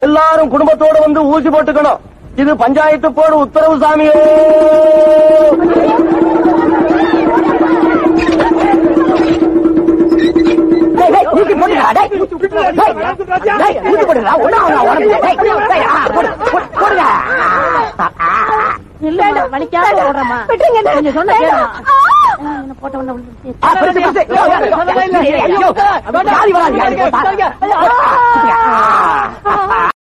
எல்லாரும் குடும்பத்தோட வந்து ஊசி போட்டுக்கணும். இது பஞ்சாயத்து போடு உத்தரவு சாமியே.